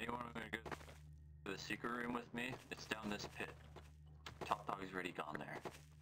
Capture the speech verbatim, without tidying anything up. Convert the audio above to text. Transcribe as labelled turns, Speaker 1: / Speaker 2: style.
Speaker 1: Anyone want to go to the secret room with me? It's down this pit. Top Dog's already gone there.